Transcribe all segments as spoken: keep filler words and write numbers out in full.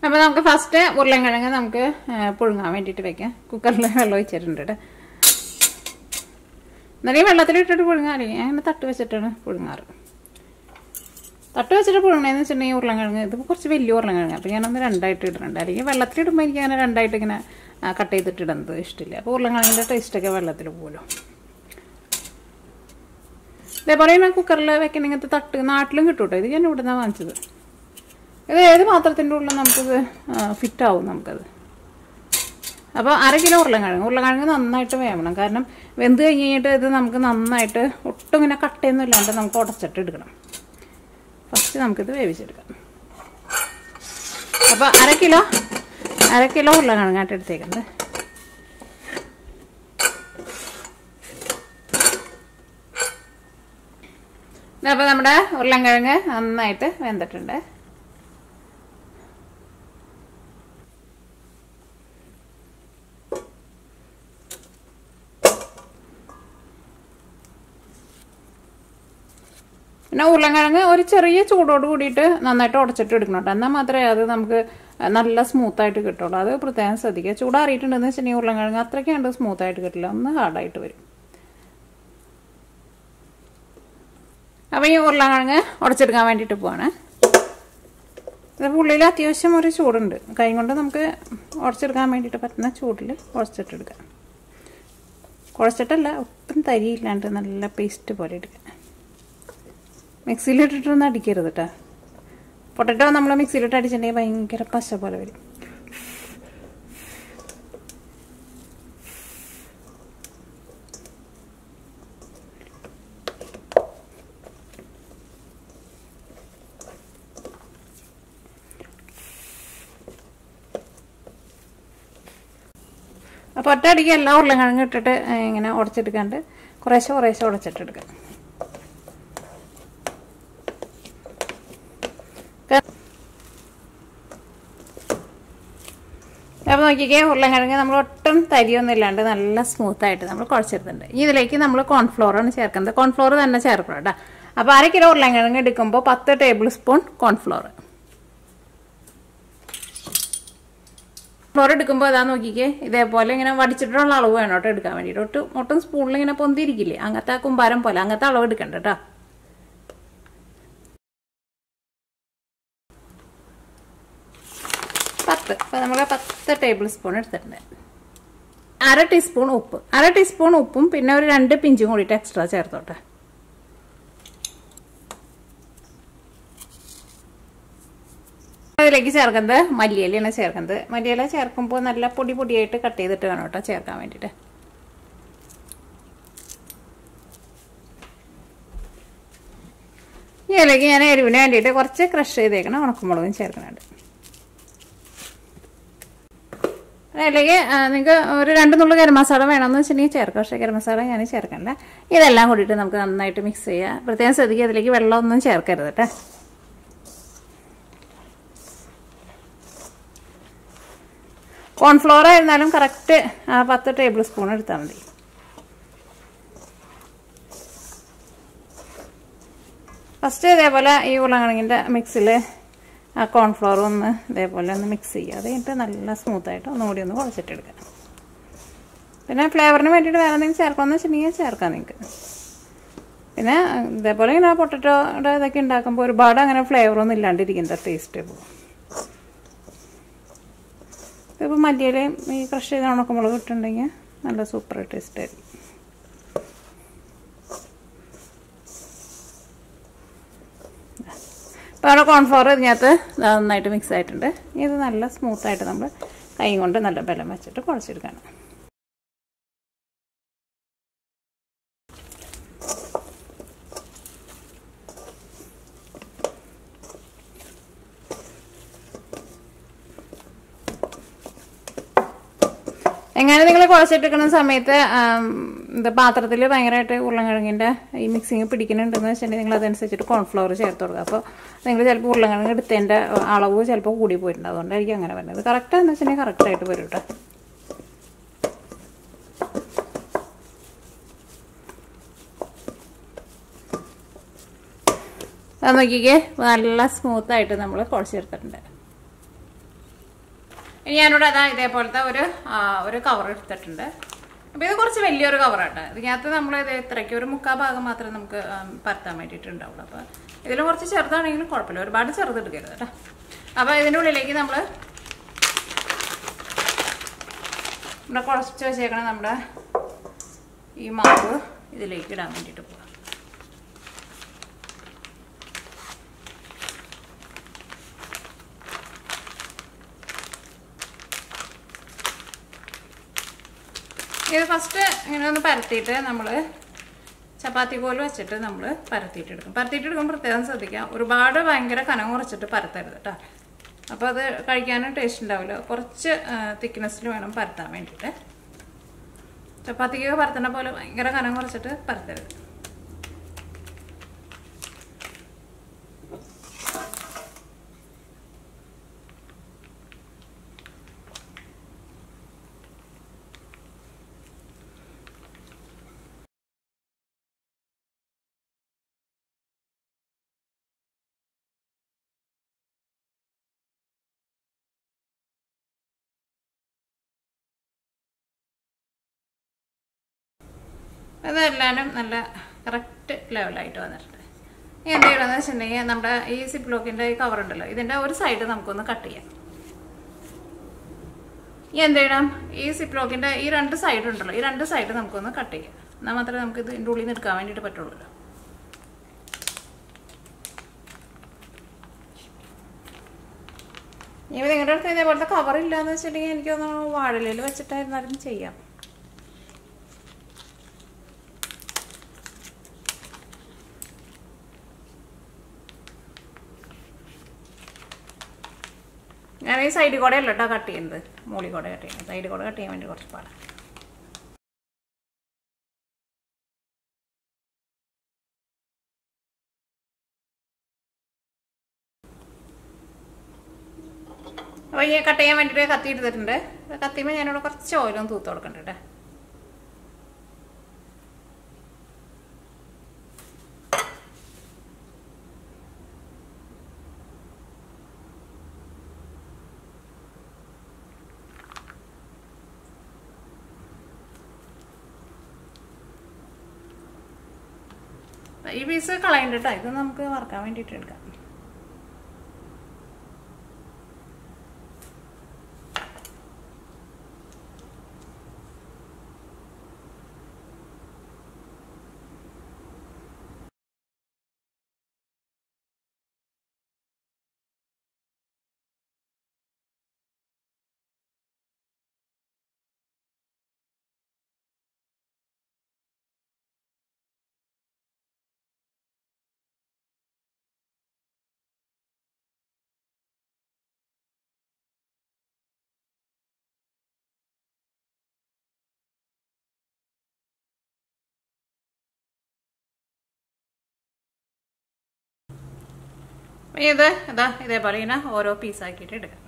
അപ്പോൾ നമുക്ക് ഫസ്റ്റ് ഉരുളൻകിഴങ്ങ് നമുക്ക് പുഴുങ്ങാൻ വേണ്ടിയിട്ട് വെക്കാം. കുക്കറിൽ വെള്ളം ഒഴിച്ചിട്ടുണ്ട്. എന്നാലും വെള്ളത്തിലിട്ടിട്ട് പുഴുങ്ങാൻ അല്ലെങ്കിൽ അങ്ങനെ തട്ട് വെച്ചിട്ടാണ് പുഴുങ്ങാറ്. തട്ട് വെച്ചിട്ട് പുഴുങ്ങണമെന്ന് വെച്ചിട്ടുണ്ടെങ്കിൽ ഉരുളൻകിഴങ്ങ് ഇത് കുറച്ച് വലിയ ഉരുളൻകിഴങ്ങ്, അപ്പോൾ ഞാനൊന്ന് രണ്ടായിട്ട് ഇടുന്നുണ്ട്. അല്ലെങ്കിൽ വെള്ളത്തിലിടുമ്പോൾ എനിക്ക് അങ്ങനെ രണ്ടായിട്ട് ഇങ്ങനെ കട്ട് ചെയ്തിട്ട് ഇടുന്നത് ഇഷ്ടമില്ല. അപ്പോൾ ഉരുളൻകിഴങ്ങിൻ്റെ ടേസ്റ്റൊക്കെ വെള്ളത്തിൽ പോലും. ഇതേപോലെ ഞാൻ കുക്കറിൽ വെക്കണ ഇങ്ങനത്തെ തട്ട് നാട്ടിലും കിട്ടും കേട്ടോ. ഇത് ഞാൻ ഇവിടെ നിന്നാണ് വാങ്ങിച്ചത്. ഇത് ഏത് പാത്രത്തിൻ്റെ ഉള്ളിൽ നമുക്കിത് ഫിറ്റാവും നമുക്കത്. അപ്പോൾ അര കിലോ ഉരുളൻകിഴങ്ങ് ഉരുളൻകിഴങ്ങ് നന്നായിട്ട് വേവണം. കാരണം വെന്ത് കഴിഞ്ഞ് കഴിഞ്ഞിട്ട് ഇത് നമുക്ക് നന്നായിട്ട് ഒട്ടും ഇങ്ങനെ കട്ടയൊന്നും ഇല്ലാണ്ട് നമുക്ക് ഉടച്ചിട്ട് എടുക്കണം. ഫസ്റ്റ് നമുക്കിത് വേവിച്ചെടുക്കാം. അപ്പോൾ അര കിലോ അര കിലോ ഉരുളൻകിഴങ്ങായിട്ട് എടുത്തേക്കുന്നത്. അപ്പോൾ നമ്മുടെ ഉരുളൻകിഴങ്ങ് നന്നായിട്ട് വെന്തിട്ടുണ്ട്. പിന്നെ ഉരുളൻകിഴങ്ങ് ഒരു ചെറിയ ചൂടോട് കൂടിയിട്ട് നന്നായിട്ട് ഉടച്ചിട്ട് എടുക്കണം കേട്ടോ. എന്നാൽ മാത്രമേ അത് നമുക്ക് നല്ല സ്മൂത്തായിട്ട് കിട്ടുള്ളൂ. അത് പ്രത്യേകം ശ്രദ്ധിക്കുക. ചൂടാറിയിട്ടുണ്ടെന്ന് വെച്ചിട്ടുണ്ടെങ്കിൽ ഉരുളൻകിഴങ്ങ് അത്രയ്ക്ക് കണ്ട് സ്മൂത്തായിട്ട് കിട്ടില്ല, ഒന്ന് ഹാർഡായിട്ട് വരും. അപ്പോൾ ഈ ഉരുളൻകിഴങ്ങ് ഉടച്ചെടുക്കാൻ വേണ്ടിയിട്ട് പോവാണ്. ഇതിപ്പോൾ ഉള്ളിൽ അത്യാവശ്യം ഒരു ചൂടുണ്ട്. കൈ കൊണ്ട് നമുക്ക് ഉടച്ചെടുക്കാൻ വേണ്ടിയിട്ട് പറ്റുന്ന ചൂടിൽ ഉടച്ചിട്ടെടുക്കാം. കുഴച്ചിട്ടല്ല, ഒട്ടും തരിയില്ലാണ്ട് നല്ല പേസ്റ്റ് പോലെ എടുക്കാം. മിക്സിയിലിട്ടിട്ടൊന്നും അടിക്കരുത് കേട്ടോ. പൊട്ടറ്റോ നമ്മൾ മിക്സിയിലിട്ട് അടിച്ചിട്ടുണ്ടെങ്കിൽ ഭയങ്കര പശ പോലെ വരും. അപ്പോൾ ഒറ്റയടിക്ക് എല്ലാ ഉരുളൻകിഴങ്ങ് ഇട്ടിട്ട് ഇങ്ങനെ ഉടച്ചെടുക്കാണ്ട് കുറേശ്ശെ കുറേശ്ശെ ഉടച്ചിട്ടെടുക്കാം. അപ്പോൾ നോക്കിക്കേ, ഉരുളൻകിഴങ്ങ് നമ്മൾ ഒട്ടും തരിയൊന്നും ഇല്ലാണ്ട് നല്ല സ്മൂത്തായിട്ട് നമ്മൾ കുഴച്ചെടുത്തിട്ടുണ്ട്. ഇതിലേക്ക് നമ്മൾ കോൺഫ്ലോറാണ് ചേർക്കുന്നത്. കോൺഫ്ലോർ തന്നെ ചേർക്കണം കേട്ടോ. അപ്പോൾ അര കിലോ ഉരുളൻകിഴങ്ങ് എടുക്കുമ്പോൾ പത്ത് ടേബിൾ സ്പൂൺ കോൺഫ്ലോർ. കോൺഫ്ലോർ എടുക്കുമ്പോൾ അതാ നോക്കിക്കേ, ഇതേപോലെ ഇങ്ങനെ വടിച്ചിട്ടുള്ള അളവ് വേണം കേട്ടോ എടുക്കാൻ വേണ്ടിയിട്ട്. ഒട്ടും ഒട്ടും സ്പൂണിൽ ഇങ്ങനെ പൊന്തിരിക്കില്ലേ, അങ്ങനത്തെ ആ കുമ്പാരം പോലെ അങ്ങനത്തെ അളവ് എടുക്കണ്ട കേട്ടോ. പത്ത് ഇപ്പം നമ്മൾ പത്ത് ടേബിൾ സ്പൂൺ എടുത്തിട്ടുണ്ട്. അര ടീസ്പൂൺ ഉപ്പ് അര ടീസ്പൂൺ ഉപ്പും പിന്നെ ഒരു രണ്ട് പിഞ്ചും കൂടിയിട്ട് എക്സ്ട്രാ ചേർത്തോട്ടെ. അതിലേക്ക് ചേർക്കുന്നത് മല്ലിയിലയാണ് ചേർക്കുന്നത്. മല്ലിയില ചേർക്കുമ്പോൾ നല്ല പൊടി പൊടിയായിട്ട് കട്ട് ചെയ്തിട്ട് വേണം കേട്ടോ ചേർക്കാൻ വേണ്ടിയിട്ട്. ഈ ഇലയ്ക്ക് ഞാൻ എരിവിന് വേണ്ടിയിട്ട് കുറച്ച് ക്രഷ് ചെയ്തേക്കണം ഉണക്കമുളകും ചേർക്കുന്നുണ്ട്. അല്ലെങ്കിൽ നിങ്ങൾക്ക് ഒരു രണ്ട് നുള്ളു ഗരം മസാല വേണമെന്ന് വെച്ചിട്ടുണ്ടെങ്കിൽ ചേർക്കാം. പക്ഷേ ഗരം മസാല ഞാൻ ചേർക്കണ്ട. ഇതെല്ലാം കൂടിയിട്ട് നമുക്ക് നന്നായിട്ട് മിക്സ് ചെയ്യാം. പ്രത്യേകം ശ്രദ്ധിക്കുക, അതിലേക്ക് വെള്ളമൊന്നും ചേർക്കരുത് കേട്ടോ. കോൺഫ്ലോർ ആയിരുന്നാലും കറക്റ്റ് പത്ത് ടേബിൾ സ്പൂൺ എടുത്താൽ മതി. ഫസ്റ്റ് ഇതേപോലെ ഈ ഉരുളൻകിഴങ്ങിൻ്റെ മിക്സിൽ ആ കോൺഫ്ലോർ ഒന്ന് ഇതേപോലെ ഒന്ന് മിക്സ് ചെയ്യുക. അത് കഴിഞ്ഞിട്ട് നല്ല സ്മൂത്തായിട്ട് ഒന്നുകൂടി ഒന്ന് കുഴച്ചിട്ടെടുക്കാം. പിന്നെ ഫ്ലേവറിന് വേണ്ടിയിട്ട് വേറെ എന്തെങ്കിലും ചേർക്കണമെന്ന് വെച്ചിട്ടുണ്ടെങ്കിൽ ചേർക്കാം നിങ്ങൾക്ക്. പിന്നെ ഇതേപോലെ ഇങ്ങനെ പൊട്ടറ്റോയുടെ ഇതൊക്കെ ഉണ്ടാക്കുമ്പോൾ ഒരുപാട് അങ്ങനെ ഫ്ലേവറൊന്നും ഇല്ലാണ്ടിരിക്കുന്നത് ടേസ്റ്റ് പോകും. ഇപ്പോൾ മല്ലിയിലയും ഈ ക്രഷ് ചെയ്ത് ഉണക്കമുളക് ഇട്ടുണ്ടെങ്കിൽ നല്ല സൂപ്പർ ടേസ്റ്റ് ആയിരിക്കും. ഇപ്പോൾ അവിടെ കോൺഫ്ലോർ ഇതിനകത്ത് നന്നായിട്ട് മിക്സ് ആയിട്ടുണ്ട്. ഇത് നല്ല സ്മൂത്തായിട്ട് നമ്മൾ കൈ കൊണ്ട് നല്ല ബലം വെച്ചിട്ട് കുഴച്ചെടുക്കണം. എങ്ങനെ നിങ്ങൾ കുഴച്ചിട്ടിരിക്കുന്ന സമയത്ത് എന്താ പാത്രത്തിൽ ഭയങ്കരമായിട്ട് ഉരുളൻകിഴങ്ങിൻ്റെ ഈ മിക്സിങ് പിടിക്കുന്നുണ്ടെന്ന് വെച്ചിട്ടുണ്ടെങ്കിൽ നിങ്ങൾ അതനുസരിച്ചിട്ട് കോൺഫ്ലോർ ചേർത്ത് കൊടുക്കുക. അപ്പോൾ നിങ്ങൾ ചിലപ്പോൾ ഉരുളൻകിഴങ്ങ് എടുത്തതിൻ്റെ അളവ് ചിലപ്പോൾ കൂടി പോയിട്ടുണ്ട്. അതുകൊണ്ടായിരിക്കും അങ്ങനെ വരുന്നത്. കറക്റ്റാന്ന് വെച്ചിട്ടുണ്ടെങ്കിൽ കറക്റ്റായിട്ട് വരും കേട്ടോ. അത് നോക്കിക്കേ, നല്ല സ്മൂത്തായിട്ട് നമ്മൾ കുഴച്ചെടുത്തിട്ടുണ്ട്. ഇനി ഞാനിവിടെ അതാ ഇതേപോലത്തെ ഒരു ഒരു കവർ എടുത്തിട്ടുണ്ട്. അപ്പോൾ ഇത് കുറച്ച് വലിയൊരു കവറാട്ടോ. ഇതിനകത്ത് നമ്മൾ ഇത് ഇത്രയ്ക്ക് ഒരു മുക്കാൽ ഭാഗം മാത്രമേ നമുക്ക് പരത്താൻ വേണ്ടിയിട്ടുണ്ടാവുള്ളൂ. അപ്പോൾ ഇതിൽ കുറച്ച് ചെറുതാണെങ്കിലും കുഴപ്പമില്ല, ഒരുപാട് ചെറുതെടുക്കരുത് കേട്ടോ. അപ്പോൾ ഇതിൻ്റെ ഉള്ളിലേക്ക് നമ്മൾ നമ്മുടെ കുറച്ച് വെച്ചേക്കണം നമ്മുടെ ഈ മാവ് ഇതിലേക്ക് ഇടാൻ വേണ്ടിയിട്ട് പോകാം. ഇത് ഫസ്റ്റ് ഇങ്ങനെ ഒന്ന് പരത്തിയിട്ട് നമ്മൾ ചപ്പാത്തി കോല് വെച്ചിട്ട് നമ്മൾ പരത്തിയിട്ടെടുക്കും. പരത്തിയിട്ടെടുക്കുമ്പോൾ പ്രത്യേകം ശ്രദ്ധിക്കാം, ഒരുപാട് ഭയങ്കര കനം കുറച്ചിട്ട് പരത്തരുത് കേട്ടോ. അപ്പോൾ അത് കഴിക്കാനും ടേസ്റ്റ് ഉണ്ടാവില്ല. കുറച്ച് തിക്നെസ്സിൽ വേണം പരത്താൻ വേണ്ടിയിട്ട്. ചപ്പാത്തിക്കൊക്കെ പരത്തുന്ന പോലെ ഭയങ്കര കനം കുറച്ചിട്ട് പരത്തരുത്. അതെല്ലാവരും നല്ല കറക്റ്റ് ലെവലായിട്ട് വന്നിട്ടുണ്ട്. ഇനി എന്ത് ചെയ്യണമെന്ന് വെച്ചിട്ടുണ്ടെങ്കിൽ നമ്മുടെ ഈ സിപ്പ് ലോക്കിൻ്റെ ഈ കവർ ഉണ്ടല്ലോ, ഇതിൻ്റെ ഒരു സൈഡ് നമുക്കൊന്ന് കട്ട് ചെയ്യാം. ഇനി എന്ത് ചെയ്യണം, ഈ സിപ്പ് ലോക്കിൻ്റെ ഈ രണ്ട് സൈഡ് ഉണ്ടല്ലോ, ഈ രണ്ട് സൈഡ് നമുക്കൊന്ന് കട്ട് ചെയ്യാം. എന്നാൽ മാത്രമേ നമുക്ക് ഇത് ഇതിൻ്റെ ഉള്ളിൽ നിന്ന് എടുക്കാൻ വേണ്ടിയിട്ട് പറ്റുള്ളൂ. ഇനി നിങ്ങളുടെ അടുത്ത് ഇതേപോലത്തെ കവർ ഇല്ലയെന്ന് വെച്ചിട്ടുണ്ടെങ്കിൽ എനിക്കൊന്ന് വാഴയിലയിൽ വെച്ചിട്ടായിരുന്നാലും ചെയ്യാം. ഞാൻ ഈ സൈഡിൽ കൂടെ അല്ല കേട്ടോ കട്ട് ചെയ്യുന്നത്, മുകളിൽ കൂടെ കട്ട് ചെയ്യുന്നത്. സൈഡിൽ കൂടെ കട്ട് ചെയ്യാൻ വേണ്ടി കുറച്ച് പാടാണ്. അപ്പോൾ ഈ കട്ട് ചെയ്യാൻ വേണ്ടിയിട്ട് കത്തി എടുത്തിട്ടുണ്ട്. കത്തിയുമ്പോൾ ഞാനിവിടെ കുറച്ച് ഓയിലൊന്ന് തൂത്ത് കൊടുക്കണ്ട കേട്ടോ. ഈ പീസ് കളയണ്ട, ഇത് നമുക്ക് വറക്കാൻ വേണ്ടിയിട്ട് എടുക്കാം. ഇത് ഇതാ ഇതേപോലെ ഇങ്ങനെ ഓരോ പീസാക്കിയിട്ട് എടുക്കാം.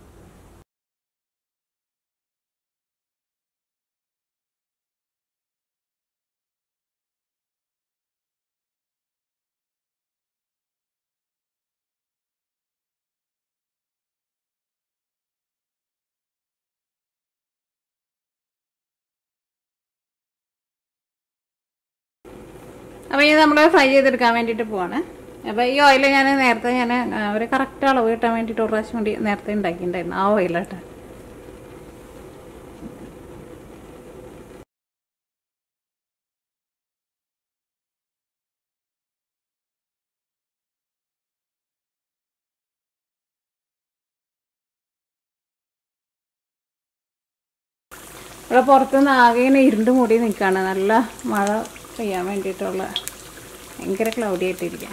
അപ്പോൾ ഇത് നമ്മൾ ഫ്രൈ ചെയ്തെടുക്കാൻ വേണ്ടിയിട്ട് പോവാണ്. അപ്പോൾ ഈ ഓയിൽ ഞാൻ നേരത്തെ ഞാൻ ഒരു കറക്റ്റ് അളവ് കിട്ടാൻ വേണ്ടിയിട്ട് ഒരു പ്രാവശ്യം വേണ്ടി നേരത്തെ ഉണ്ടാക്കിയിട്ടുണ്ടായിരുന്നു. ആ ഓയിലാട്ടോ. ഇവിടെ പുറത്തുനിന്ന് ആകെ ഇങ്ങനെ ഇരുണ്ട് മൂടി നിൽക്കുകയാണ്. നല്ല മഴ പെയ്യാൻ വേണ്ടിയിട്ടുള്ള ഭയങ്കര ക്ലൗഡി ആയിട്ടിരിക്കുക.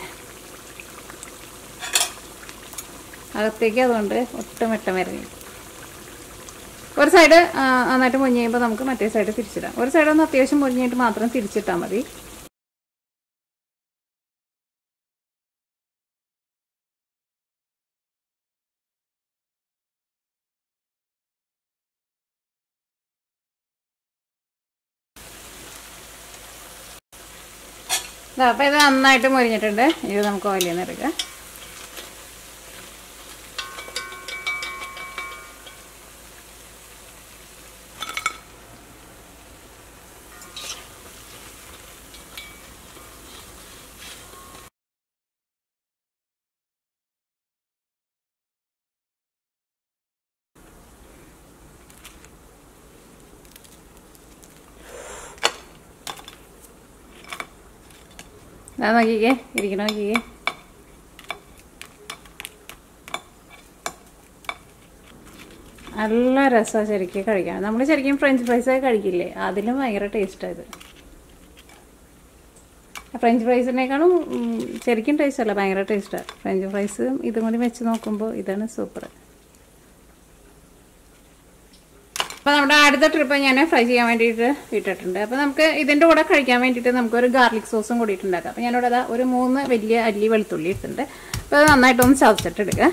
അകത്തേക്ക് അതുകൊണ്ട് ഒട്ടും വെട്ടം വരുന്നില്ല. ഒരു സൈഡ് നന്നായിട്ട് പൊഞ്ഞ് കഴിയുമ്പോൾ നമുക്ക് മറ്റേ സൈഡ് തിരിച്ചിടാം. ഒരു സൈഡ് ഒന്ന് അത്യാവശ്യം പൊഞ്ഞിട്ട് മാത്രം തിരിച്ചിട്ടാൽ മതി. അപ്പോൾ ഇത് നന്നായിട്ട് മൊരിഞ്ഞിട്ടുണ്ട്. ഇത് നമുക്ക് ഓയിലിൽ നിന്ന് എടുക്കാം. ഇതാ നോക്കിക്കേ, ഇരിക്കണ നോക്കിക്കേ. നല്ല രസമാണ് ശരിക്കും കഴിക്കാൻ. നമ്മൾ ശരിക്കും ഫ്രഞ്ച് ഫ്രൈസൊക്കെ കഴിക്കില്ലേ, അതിലും ഭയങ്കര ടേസ്റ്റാണ് ഇത്. ഫ്രഞ്ച് ഫ്രൈസിനേക്കാളും ശരിക്കും ടേസ്റ്റ് അല്ല, ഭയങ്കര ടേസ്റ്റാണ്. ഫ്രഞ്ച് ഫ്രൈസും ഇതും കൂടി വെച്ച് നോക്കുമ്പോൾ ഇതാണ് സൂപ്പർ. അപ്പോൾ നമ്മുടെ അടുത്ത ട്രിപ്പ് ഞാൻ ഫ്രൈ ചെയ്യാൻ വേണ്ടിയിട്ട് ഇട്ടിട്ടുണ്ട്. അപ്പോൾ നമുക്ക് ഇതിൻ്റെ കൂടെ കഴിക്കാൻ വേണ്ടിയിട്ട് നമുക്കൊരു ഗാർലിക് സോസും കൂടിയിട്ട് ഉണ്ടാക്കാം. അപ്പോൾ ഞാനിവിടെ അതാ ഒരു മൂന്ന് വലിയ അല്ലി വെളുത്തുള്ളി ഇട്ടിട്ടുണ്ട്. അപ്പോൾ അത് നന്നായിട്ടൊന്ന് ചതച്ചിട്ടെടുക്കുക.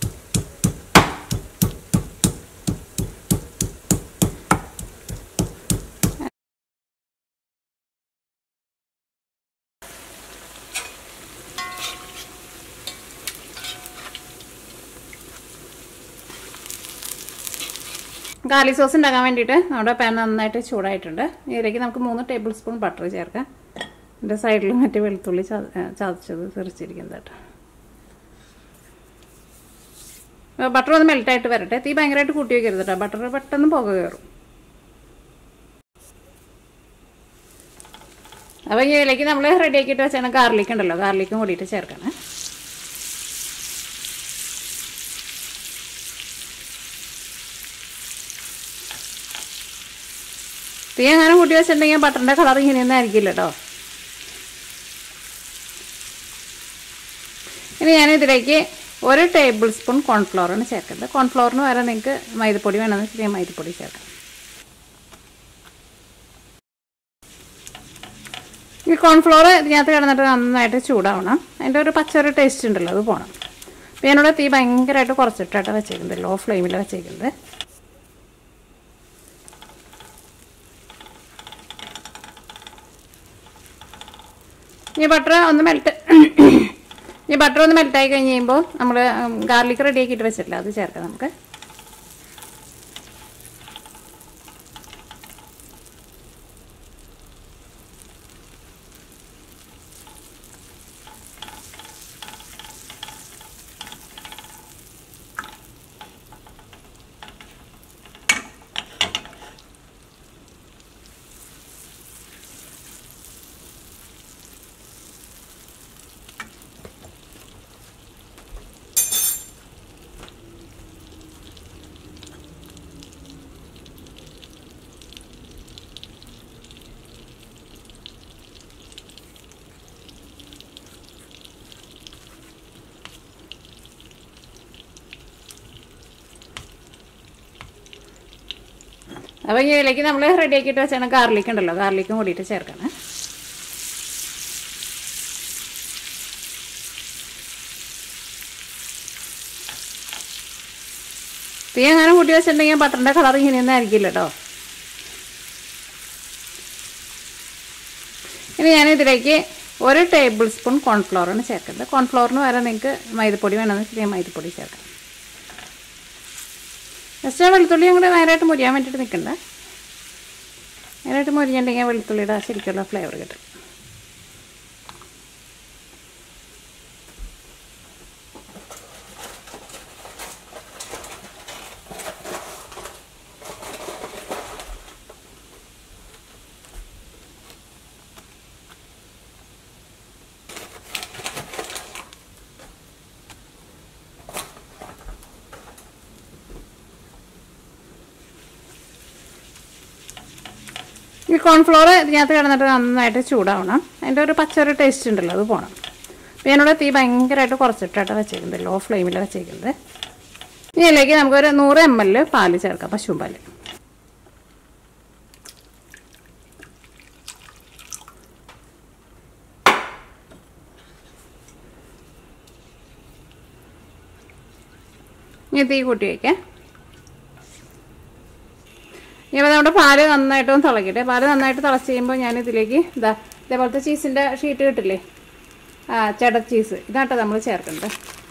ഗാർലിക് സോസ് ഉണ്ടാക്കാൻ വേണ്ടിയിട്ട് നമ്മുടെ പാൻ നന്നായിട്ട് ചൂടായിട്ടുണ്ട്. ഇതിലേക്ക് നമുക്ക് മൂന്ന് ടേബിൾ സ്പൂൺ ബട്ടർ ചേർക്കാം. എൻ്റെ സൈഡിൽ മറ്റേ വെളുത്തുള്ളി ചതച്ചത് തെറിച്ചിരിക്കുന്നത് കേട്ടോ. ബട്ടർ ഒന്ന് മെൽറ്റായിട്ട് വരട്ടെ. തീ ഭയങ്കരമായിട്ട് കൂട്ടി വയ്ക്കരുത് കേട്ടോ, ബട്ടർ പെട്ടെന്ന് പുക കയറും. അപ്പോൾ ഇതിലേക്ക് നമ്മൾ റെഡിയാക്കിയിട്ട് വെച്ചാൽ ഗാർലിക് ഉണ്ടല്ലോ, ഗാർലിക്കും കൂടിയിട്ട് ചേർക്കണം. തീ അങ്ങനെ കൂട്ടി വെച്ചിട്ടുണ്ടെങ്കിൽ ബട്ടറിൻ്റെ കളർ ഇങ്ങനെയൊന്നും ആയിരിക്കില്ല കേട്ടോ. ഇനി ഞാനിതിലേക്ക് ഒരു ടേബിൾ സ്പൂൺ കോൺഫ്ലവറാണ് ചേർക്കുന്നത്. കോൺഫ്ലവറിന് വരെ നിങ്ങൾക്ക് മൈദപ്പൊടി വേണമെന്ന് വെച്ചാൽ മൈദപ്പൊടി ചേർക്കാം. ഈ കോൺഫ്ലവർ ഇതിനകത്ത് കിടന്നിട്ട് നന്നായിട്ട് ചൂടാവണം. അതിൻ്റെ ഒരു പച്ചൊരു ടേസ്റ്റ് ഉണ്ടല്ലോ, അത് പോകണം. അപ്പോൾ ഞാനിവിടെ തീ ഭയങ്കരമായിട്ട് കുറച്ചിട്ടാണ് വെച്ചേക്കുന്നത്, ലോ ഫ്ലെയിമിൽ വെച്ചേക്കുന്നത്. ഈ ബട്ടർ ഒന്ന് മെൽറ്റ് ഈ ബട്ടർ ഒന്ന് മെൽറ്റായി കഴിഞ്ഞ് കഴിയുമ്പോൾ നമ്മൾ ഗാർലിക് റെഡി ആക്കിയിട്ട് വെച്ചിട്ടില്ല, അത് ചേർക്കാം നമുക്ക്. അപ്പോൾ ഇതിലേക്ക് നമ്മൾ റെഡിയാക്കിയിട്ട് വെച്ചാൽ ഗാർലിക് ഉണ്ടല്ലോ, ഗാർലിക്കും കൂടിയിട്ട് ചേർക്കണം. തീ അങ്ങനെ കൂട്ടി വെച്ചിട്ടുണ്ടെങ്കിൽ ബട്ടറിൻ്റെ കളർ ഇങ്ങനെയൊന്നും ആയിരിക്കില്ല കേട്ടോ. ഇനി ഞാനിതിലേക്ക് ഒരു ടേബിൾ സ്പൂൺ കോൺഫ്ലവറാണ് ചേർക്കുന്നത്. കോൺഫ്ലവറിന് വരെ നിങ്ങൾക്ക് മൈദപ്പൊടി വേണമെന്ന് വെച്ചാൽ മൈദപ്പൊടി ചേർക്കാം. ജസ്റ്റ് വെളുത്തുള്ളി അങ്ങോട്ട് നേരായിട്ട് മുരിയാൻ വേണ്ടിയിട്ട് നിൽക്കണ്ട. നേരായിട്ട് മുരിഞ്ഞിട്ടുണ്ടെങ്കിൽ വെളുത്തുള്ളിയുടെ ശരിക്കുള്ള ഫ്ലേവർ കിട്ടും. ഈ കോൺഫ്ലവർ ഇതിനകത്ത് കിടന്നിട്ട് നന്നായിട്ട് ചൂടാവണം. അതിൻ്റെ ഒരു പച്ചൊരു ടേസ്റ്റ് ഉണ്ടല്ലോ, അത് പോകണം. അപ്പോൾ ഞാനിവിടെ തീ ഭയങ്കരമായിട്ട് കുറച്ചിട്ടാണ് വെച്ചേക്കുന്നത്, ലോ ഫ്ലെയിമിൽ വെച്ചേക്കുന്നത്. ഇതിലേക്ക് നമുക്കൊരു നൂറ് എം എൽ പാല് ചേർക്കാം, പശുമ്പാല്. ഇനി തീ കൂട്ടി വയ്ക്കാം. ഇനിയിപ്പോൾ നമ്മുടെ പാല് നന്നായിട്ടൊന്ന് തിളക്കട്ടെ. പാല് നന്നായിട്ട് തിളച്ച് കഴിയുമ്പോൾ ഞാനിതിലേക്ക് ഇതാ ഇതേപോലത്തെ ചീസിൻ്റെ ഷീറ്റ് കിട്ടില്ലേ, ആ ചെഡർ ചീസ്, ഇതാട്ടോ നമ്മൾ ചേർക്കേണ്ടത്.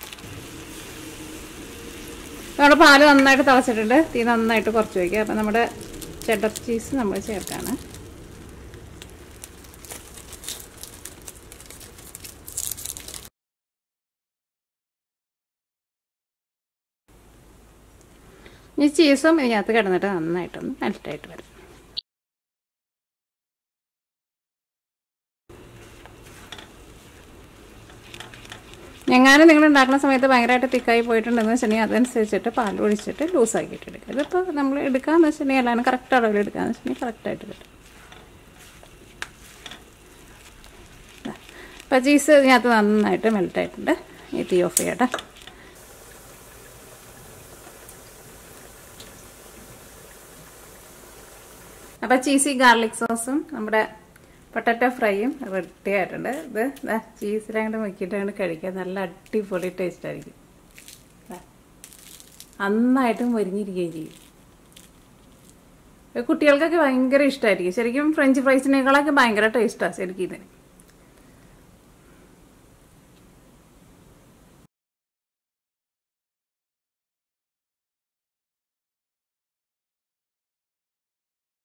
നമ്മുടെ പാല് നന്നായിട്ട് തിളച്ചിട്ടുണ്ട്. തീ നന്നായിട്ട് കുറച്ച് വയ്ക്കുക. അപ്പോൾ നമ്മുടെ ചെഡർ ചീസ് നമ്മൾ ചേർക്കാണ്. ഈ ചീസും ഇതിനകത്ത് കിടന്നിട്ട് നന്നായിട്ടൊന്ന് മെൽറ്റായിട്ട് വരും. എങ്ങാനും നിങ്ങൾ ഉണ്ടാക്കുന്ന സമയത്ത് ഭയങ്കരമായിട്ട് തിക്കായി പോയിട്ടുണ്ടെന്ന് വെച്ചിട്ടുണ്ടെങ്കിൽ അതനുസരിച്ചിട്ട് പാൽ ഒഴിച്ചിട്ട് ലൂസാക്കിയിട്ട് എടുക്കുക. ഇതിപ്പോൾ നമ്മൾ എടുക്കാമെന്ന് വെച്ചിട്ടുണ്ടെങ്കിൽ എല്ലാവരും കറക്റ്റ് അളവിൽ എടുക്കാമെന്ന് വെച്ചിട്ടുണ്ടെങ്കിൽ കറക്റ്റായിട്ട് കിട്ടും. അപ്പോൾ ചീസ് ഇതിനകത്ത് നന്നായിട്ട് മെൽറ്റായിട്ടുണ്ട്. ഈ തീ ഓഫ് ചെയ്യട്ടെ. അപ്പോൾ ചീസി ഗാർലിക് സോസും നമ്മുടെ പൊട്ടാറ്റോ ഫ്രൈയും റെഡി ആയിട്ടുണ്ട്. ഇത് ചീസിലങ്ങോട്ട് മുക്കിയിട്ട് അങ്ങോട്ട് കഴിക്കാൻ നല്ല അടിപൊളി ടേസ്റ്റ് ആയിരിക്കും. നന്നായിട്ടും മൊരിഞ്ഞിരിക്കുകയും ചെയ്യും. കുട്ടികൾക്കൊക്കെ ഭയങ്കര ഇഷ്ടമായിരിക്കും. ശരിക്കും ഫ്രഞ്ച് ഫ്രൈസിനേക്കാളൊക്കെ ഭയങ്കര ടേസ്റ്റാണ് ശരിക്കും ഇതിന്.